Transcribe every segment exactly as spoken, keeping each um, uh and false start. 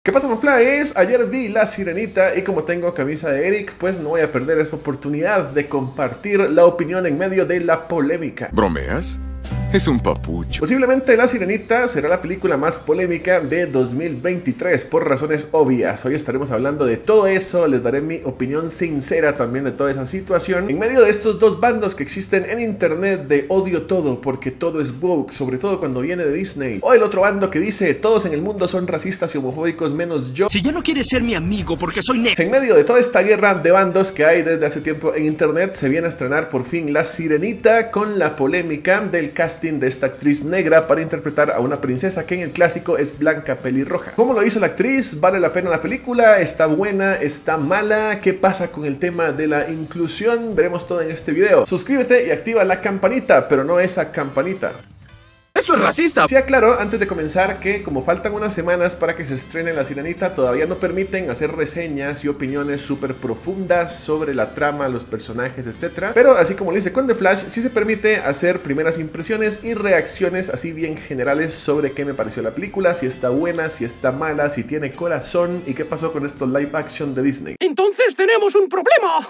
¿Qué pasa, Manflies? Ayer vi La Sirenita y como tengo camisa de Eric, pues no voy a perder esa oportunidad de compartir la opinión en medio de la polémica. ¿Bromeas? Es un papucho. Posiblemente La Sirenita será la película más polémica de dos mil veintitrés por razones obvias. Hoy estaremos hablando de todo eso, les daré mi opinión sincera también de toda esa situación en medio de estos dos bandos que existen en internet de odio todo porque todo es woke, sobre todo cuando viene de Disney, o el otro bando que dice todos en el mundo son racistas y homofóbicos menos yo. Si ya no quieres ser mi amigo porque soy negro. En medio de toda esta guerra de bandos que hay desde hace tiempo en internet, se viene a estrenar por fin La Sirenita con la polémica del casting de esta actriz negra para interpretar a una princesa que en el clásico es blanca pelirroja. ¿Cómo lo hizo la actriz? ¿Vale la pena la película? ¿Está buena? ¿Está mala? ¿Qué pasa con el tema de la inclusión? Veremos todo en este video. Suscríbete y activa la campanita, pero no esa campanita. ¡Eso es racista! Sí, aclaro antes de comenzar que como faltan unas semanas para que se estrene La Sirenita, todavía no permiten hacer reseñas y opiniones súper profundas sobre la trama, los personajes, etcétera. Pero así como le hice con The Flash, sí se permite hacer primeras impresiones y reacciones así bien generales sobre qué me pareció la película, si está buena, si está mala, si tiene corazón y qué pasó con estos live action de Disney. ¡Entonces tenemos un problema!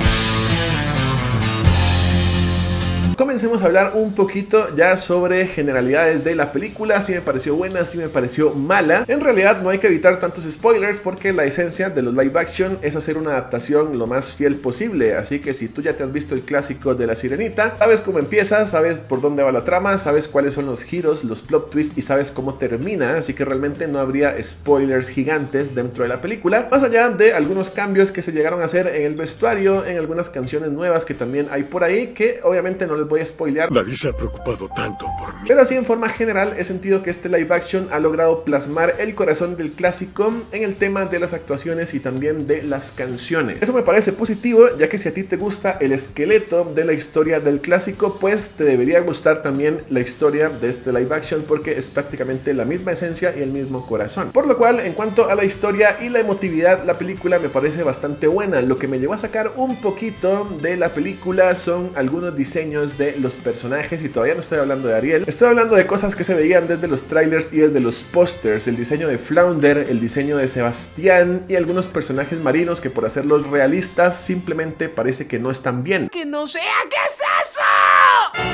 Comencemos a hablar un poquito ya sobre generalidades de la película, si me pareció buena, si me pareció mala. En realidad no hay que evitar tantos spoilers porque la esencia de los live action es hacer una adaptación lo más fiel posible, así que si tú ya te has visto el clásico de La Sirenita, sabes cómo empieza, sabes por dónde va la trama, sabes cuáles son los giros, los plot twists y sabes cómo termina, así que realmente no habría spoilers gigantes dentro de la película, más allá de algunos cambios que se llegaron a hacer en el vestuario, en algunas canciones nuevas que también hay por ahí, que obviamente no les voy a spoilear. Nadie se ha preocupado tanto por mí. Pero así en forma general he sentido que este live action ha logrado plasmar el corazón del clásico en el tema de las actuaciones y también de las canciones. Eso me parece positivo, ya que si a ti te gusta el esqueleto de la historia del clásico, pues te debería gustar también la historia de este live action porque es prácticamente la misma esencia y el mismo corazón. Por lo cual, en cuanto a la historia y la emotividad, la película me parece bastante buena. Lo que me llevó a sacar un poquito de la película son algunos diseños de los personajes, y todavía no estoy hablando de Ariel, estoy hablando de cosas que se veían desde los trailers y desde los pósters, el diseño de Flounder, el diseño de Sebastián y algunos personajes marinos que por hacerlos realistas simplemente parece que no están bien. ¡Que no sea! ¿Qué es eso?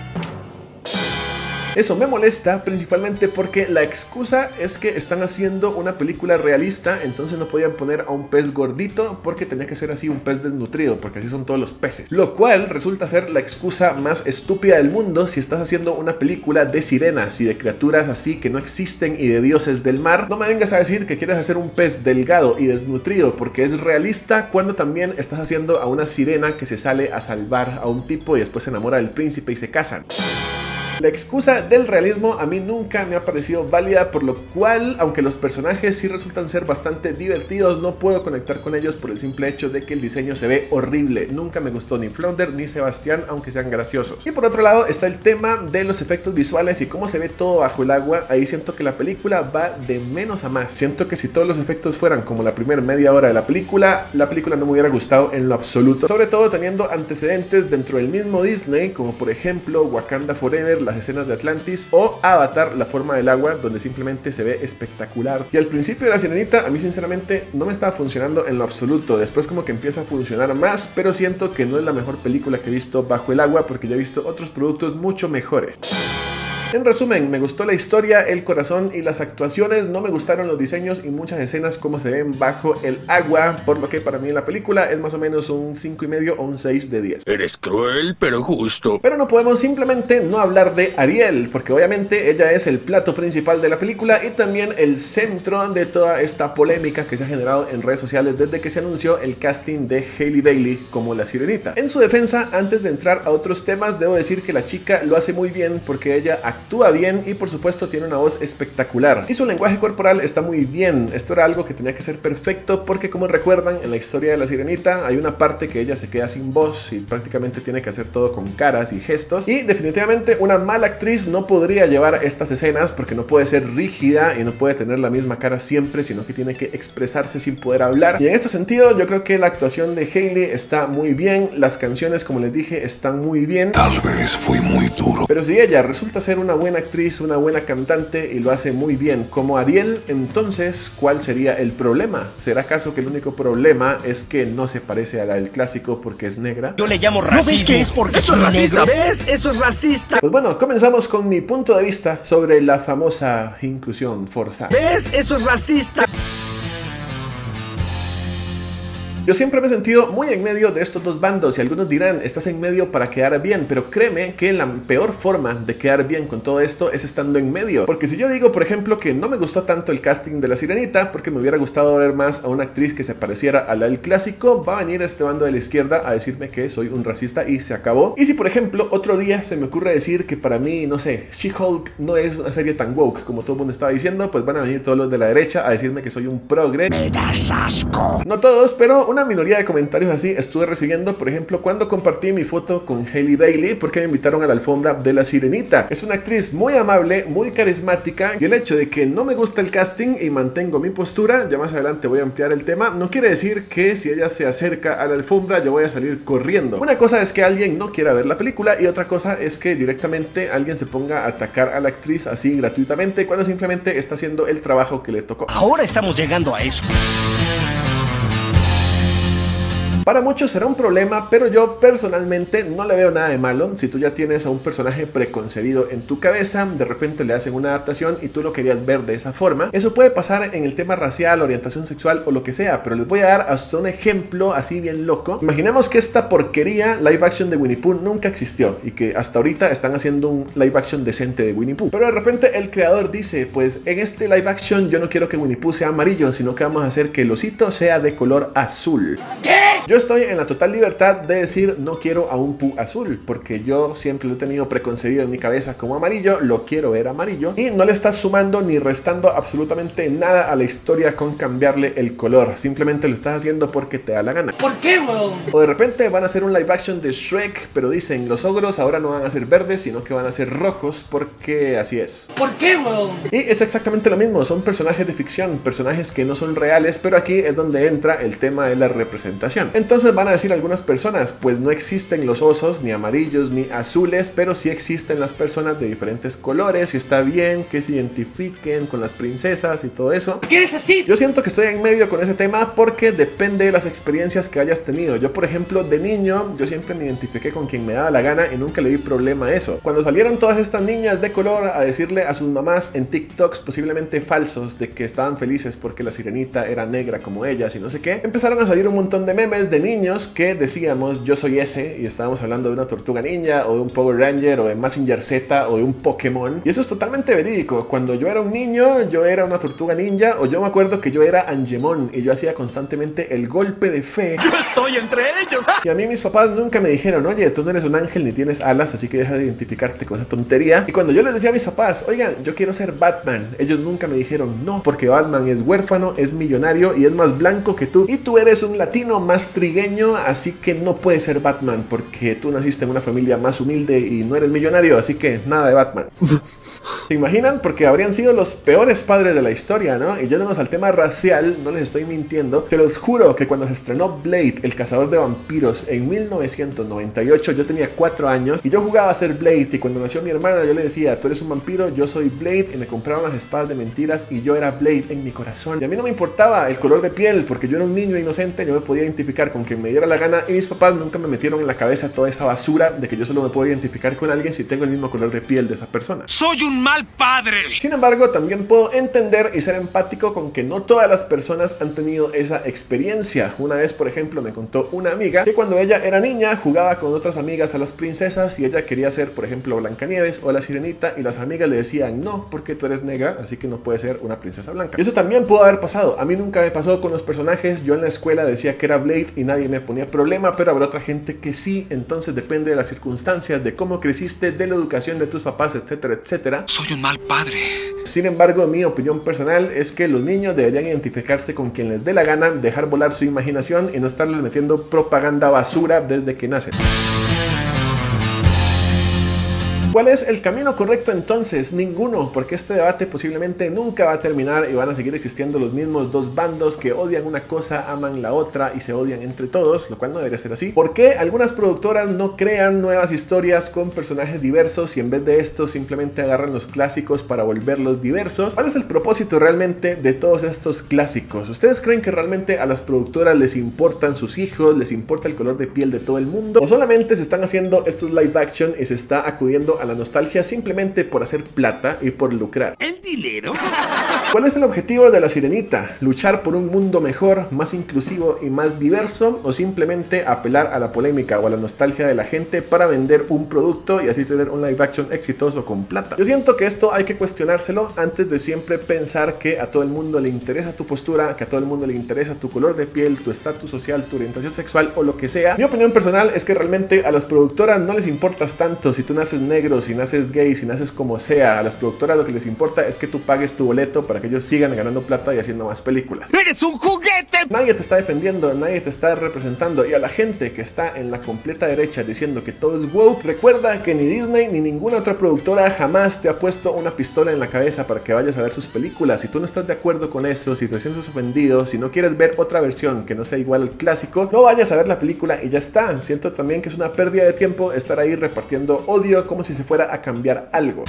Eso me molesta principalmente porque la excusa es que están haciendo una película realista, entonces no podían poner a un pez gordito porque tenía que ser así un pez desnutrido, porque así son todos los peces. Lo cual resulta ser la excusa más estúpida del mundo si estás haciendo una película de sirenas y de criaturas así que no existen y de dioses del mar. No me vengas a decir que quieres hacer un pez delgado y desnutrido porque es realista cuando también estás haciendo a una sirena que se sale a salvar a un tipo y después se enamora del príncipe y se casan. La excusa del realismo a mí nunca me ha parecido válida, por lo cual, aunque los personajes sí resultan ser bastante divertidos, no puedo conectar con ellos por el simple hecho de que el diseño se ve horrible. Nunca me gustó ni Flounder ni Sebastián, aunque sean graciosos. Y por otro lado está el tema de los efectos visuales y cómo se ve todo bajo el agua. Ahí siento que la película va de menos a más. Siento que si todos los efectos fueran como la primera media hora de la película, la película no me hubiera gustado en lo absoluto. Sobre todo teniendo antecedentes dentro del mismo Disney, como por ejemplo Wakanda Forever, las escenas de Atlantis, o Avatar, la forma del agua, donde simplemente se ve espectacular. Y al principio de La Sirenita a mí sinceramente no me estaba funcionando en lo absoluto, después como que empieza a funcionar más, pero siento que no es la mejor película que he visto bajo el agua porque ya he visto otros productos mucho mejores. En resumen, me gustó la historia, el corazón y las actuaciones, no me gustaron los diseños y muchas escenas como se ven bajo el agua, por lo que para mí la película es más o menos un cinco y medio o un seis de diez. Eres cruel, pero justo. Pero no podemos simplemente no hablar de Ariel, porque obviamente ella es el plato principal de la película y también el centro de toda esta polémica que se ha generado en redes sociales desde que se anunció el casting de Hailey Bailey como La Sirenita. En su defensa, antes de entrar a otros temas, debo decir que la chica lo hace muy bien porque ella actúa bien y por supuesto tiene una voz espectacular. Y su lenguaje corporal está muy bien. Esto era algo que tenía que ser perfecto porque, como recuerdan, en la historia de La Sirenita hay una parte que ella se queda sin voz y prácticamente tiene que hacer todo con caras y gestos. Y definitivamente una mala actriz no podría llevar estas escenas porque no puede ser rígida y no puede tener la misma cara siempre, sino que tiene que expresarse sin poder hablar. Y en este sentido yo creo que la actuación de Hailey está muy bien. Las canciones, como les dije, están muy bien. Tal vez fui muy duro. Pero si ella resulta ser una una buena actriz, una buena cantante y lo hace muy bien como Ariel, entonces ¿cuál sería el problema? ¿Será acaso que el único problema es que no se parece a la del clásico porque es negra? Yo le llamo racismo. ¿No ves que es porque eso es racista? ¿Ves? Eso es racista. Pues bueno, comenzamos con mi punto de vista sobre la famosa inclusión forzada. ¿Ves? Eso es racista. Yo siempre me he sentido muy en medio de estos dos bandos y algunos dirán, estás en medio para quedar bien, pero créeme que la peor forma de quedar bien con todo esto es estando en medio. Porque si yo digo, por ejemplo, que no me gustó tanto el casting de La Sirenita porque me hubiera gustado ver más a una actriz que se pareciera a la del clásico, va a venir este bando de la izquierda a decirme que soy un racista y se acabó. Y si, por ejemplo, otro día se me ocurre decir que para mí, no sé, She-Hulk no es una serie tan woke como todo el mundo estaba diciendo, pues van a venir todos los de la derecha a decirme que soy un progre. Me das asco. No todos, pero una minoría de comentarios así estuve recibiendo, por ejemplo, cuando compartí mi foto con Halle Bailey porque me invitaron a la alfombra de La Sirenita. Es una actriz muy amable, muy carismática, y el hecho de que no me gusta el casting y mantengo mi postura, ya más adelante voy a ampliar el tema, no quiere decir que si ella se acerca a la alfombra yo voy a salir corriendo. Una cosa es que alguien no quiera ver la película y otra cosa es que directamente alguien se ponga a atacar a la actriz así gratuitamente cuando simplemente está haciendo el trabajo que le tocó. Ahora estamos llegando a eso. Para muchos será un problema, pero yo personalmente no le veo nada de malo. Si tú ya tienes a un personaje preconcebido en tu cabeza, de repente le hacen una adaptación y tú lo querías ver de esa forma. Eso puede pasar en el tema racial, orientación sexual o lo que sea, pero les voy a dar hasta un ejemplo así bien loco. Imaginemos que esta porquería live action de Winnie Pooh nunca existió y que hasta ahorita están haciendo un live action decente de Winnie Pooh. Pero de repente el creador dice, pues en este live action yo no quiero que Winnie Pooh sea amarillo, sino que vamos a hacer que el osito sea de color azul. ¿Qué? Yo estoy en la total libertad de decir no quiero a un Pooh azul, porque yo siempre lo he tenido preconcebido en mi cabeza como amarillo, lo quiero ver amarillo, y no le estás sumando ni restando absolutamente nada a la historia con cambiarle el color, simplemente lo estás haciendo porque te da la gana. ¿Por qué, weón? O de repente van a hacer un live action de Shrek, pero dicen los ogros ahora no van a ser verdes, sino que van a ser rojos, porque así es. ¿Por qué, weón? Y es exactamente lo mismo, son personajes de ficción, personajes que no son reales, pero aquí es donde entra el tema de la representación. Entonces van a decir algunas personas, pues no existen los osos ni amarillos ni azules, pero sí existen las personas de diferentes colores y está bien que se identifiquen con las princesas y todo eso. ¿Qué eres así? Yo siento que estoy en medio con ese tema porque depende de las experiencias que hayas tenido. Yo, por ejemplo, de niño, yo siempre me identifiqué con quien me daba la gana y nunca le di problema a eso. Cuando salieron todas estas niñas de color a decirle a sus mamás en TikToks posiblemente falsos de que estaban felices porque la sirenita era negra como ellas y no sé qué, empezaron a salir un montón de memes de niños que decíamos yo soy ese y estábamos hablando de una tortuga ninja o de un Power Ranger o de Mazinger Z o de un Pokémon, y eso es totalmente verídico. Cuando yo era un niño yo era una tortuga ninja, o yo me acuerdo que yo era Angemon y yo hacía constantemente el golpe de fe. Yo estoy entre ellos. Y a mí mis papás nunca me dijeron, oye, tú no eres un ángel ni tienes alas, así que deja de identificarte con esa tontería. Y cuando yo les decía a mis papás, oigan, yo quiero ser Batman, ellos nunca me dijeron no, porque Batman es huérfano, es millonario y es más blanco que tú, y tú eres un latino más trigueño, así que no puedes ser Batman porque tú naciste en una familia más humilde y no eres millonario, así que nada de Batman. ¿Se imaginan? Porque habrían sido los peores padres de la historia, ¿no? Y yéndonos al tema racial, no les estoy mintiendo, te los juro que cuando se estrenó Blade, el cazador de vampiros, en mil novecientos noventa y ocho, yo tenía cuatro años y yo jugaba a ser Blade, y cuando nació mi hermana yo le decía, tú eres un vampiro, yo soy Blade, y me compraron las espadas de mentiras y yo era Blade en mi corazón. Y a mí no me importaba el color de piel porque yo era un niño inocente, yo me podía identificar con quien me diera la gana, y mis papás nunca me metieron en la cabeza toda esa basura de que yo solo me puedo identificar con alguien si tengo el mismo color de piel de esa persona. Soy un mal padre. Sin embargo, también puedo entender y ser empático con que no todas las personas han tenido esa experiencia. Una vez, por ejemplo, me contó una amiga que cuando ella era niña jugaba con otras amigas a las princesas y ella quería ser, por ejemplo, Blancanieves o la Sirenita, y las amigas le decían no, porque tú eres negra, así que no puedes ser una princesa blanca. Y eso también pudo haber pasado. A mí nunca me pasó con los personajes. Yo en la escuela decía que era Blade y nadie me ponía problema, pero habrá otra gente que sí. Entonces depende de las circunstancias, de cómo creciste, de la educación de tus papás, etcétera, etcétera. Soy un mal padre. Sin embargo, mi opinión personal es que los niños deberían identificarse con quien les dé la gana, dejar volar su imaginación y no estarles metiendo propaganda basura desde que nacen. ¿Cuál es el camino correcto entonces? Ninguno, porque este debate posiblemente nunca va a terminar y van a seguir existiendo los mismos dos bandos que odian una cosa, aman la otra y se odian entre todos, lo cual no debería ser así. ¿Por qué algunas productoras no crean nuevas historias con personajes diversos y en vez de esto simplemente agarran los clásicos para volverlos diversos? ¿Cuál es el propósito realmente de todos estos clásicos? ¿Ustedes creen que realmente a las productoras les importan sus hijos, les importa el color de piel de todo el mundo? ¿O solamente se están haciendo estos live action y se está acudiendo a la nostalgia simplemente por hacer plata y por lucrar? ¿El dinero? ¿Cuál es el objetivo de La Sirenita? ¿Luchar por un mundo mejor, más inclusivo y más diverso? ¿O simplemente apelar a la polémica o a la nostalgia de la gente para vender un producto y así tener un live action exitoso con plata? Yo siento que esto hay que cuestionárselo antes de siempre pensar que a todo el mundo le interesa tu postura, que a todo el mundo le interesa tu color de piel, tu estatus social, tu orientación sexual o lo que sea. Mi opinión personal es que realmente a las productoras no les importas tanto si tú naces negro, si naces gay, si naces como sea. A las productoras lo que les importa es que tú pagues tu boleto para que ellos sigan ganando plata y haciendo más películas. ¡Eres un juguete! Nadie te está defendiendo, nadie te está representando, y a la gente que está en la completa derecha diciendo que todo es woke, recuerda que ni Disney ni ninguna otra productora jamás te ha puesto una pistola en la cabeza para que vayas a ver sus películas. Si tú no estás de acuerdo con eso, si te sientes ofendido, si no quieres ver otra versión que no sea igual al clásico, no vayas a ver la película y ya está. Siento también que es una pérdida de tiempo estar ahí repartiendo odio como si se fuera a cambiar algo.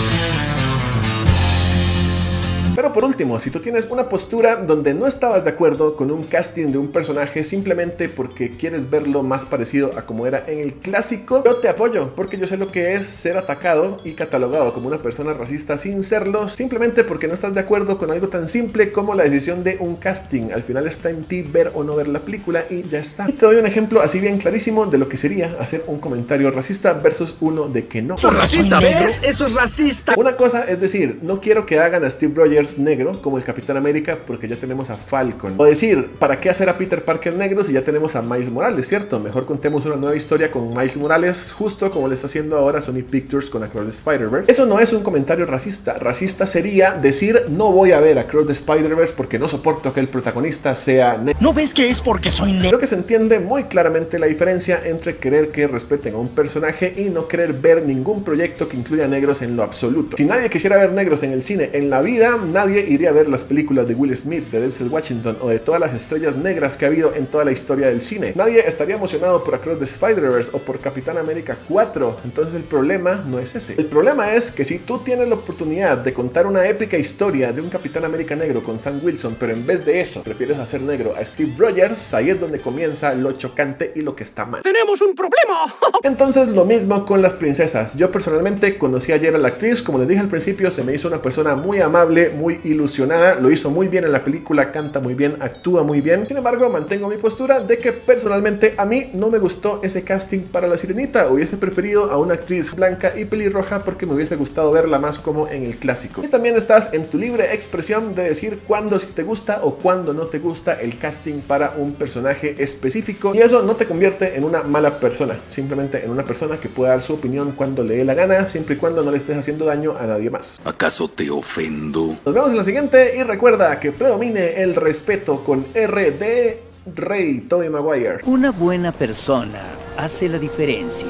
Pero por último, si tú tienes una postura donde no estabas de acuerdo con un casting de un personaje simplemente porque quieres verlo más parecido a como era en el clásico, yo te apoyo, porque yo sé lo que es ser atacado y catalogado como una persona racista sin serlo, simplemente porque no estás de acuerdo con algo tan simple como la decisión de un casting. Al final está en ti ver o no ver la película y ya está. Y te doy un ejemplo así bien clarísimo de lo que sería hacer un comentario racista versus uno de que no. ¡Eso es racista! ¿Ves? ¡Eso es racista! Una cosa es decir, no quiero que hagan a Steve Rogers negro como el Capitán América porque ya tenemos a Falcon. O decir, ¿para qué hacer a Peter Parker negro si ya tenemos a Miles Morales, cierto? Mejor contemos una nueva historia con Miles Morales, justo como le está haciendo ahora Sony Pictures con Across the Spider-Verse. Eso no es un comentario racista. Racista sería decir, no voy a ver Across the Spider-Verse porque no soporto que el protagonista sea negro. ¿No ves que es porque soy negro? Creo que se entiende muy claramente la diferencia entre querer que respeten a un personaje y no querer ver ningún proyecto que incluya negros en lo absoluto. Si nadie quisiera ver negros en el cine en la vida, nadie iría a ver las películas de Will Smith, de Denzel Washington o de todas las estrellas negras que ha habido en toda la historia del cine. Nadie estaría emocionado por Across the Spider-Verse o por Capitán América cuatro. Entonces el problema no es ese. El problema es que si tú tienes la oportunidad de contar una épica historia de un Capitán América negro con Sam Wilson, pero en vez de eso prefieres hacer negro a Steve Rogers, ahí es donde comienza lo chocante y lo que está mal. ¡Tenemos un problema! Entonces lo mismo con las princesas. Yo personalmente conocí ayer a la actriz, como les dije al principio, se me hizo una persona muy amable, muy ilusionada, lo hizo muy bien en la película, canta muy bien, actúa muy bien. Sin embargo, mantengo mi postura de que personalmente a mí no me gustó ese casting para La Sirenita. Hubiese preferido a una actriz blanca y pelirroja porque me hubiese gustado verla más como en el clásico. Y también estás en tu libre expresión de decir cuándo sí te gusta o cuándo no te gusta el casting para un personaje específico, y eso no te convierte en una mala persona, simplemente en una persona que pueda dar su opinión cuando le dé la gana, siempre y cuando no le estés haciendo daño a nadie más. ¿Acaso te ofendo? Nos vemos en la siguiente y recuerda que predomine el respeto con R de Rey Tobey Maguire. Una buena persona hace la diferencia.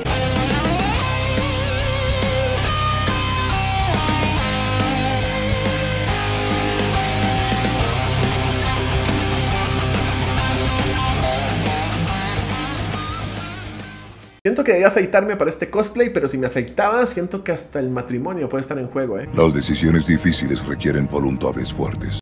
Siento que debía afeitarme para este cosplay, pero si me afeitaba, siento que hasta el matrimonio puede estar en juego, ¿eh? Las decisiones difíciles requieren voluntades fuertes.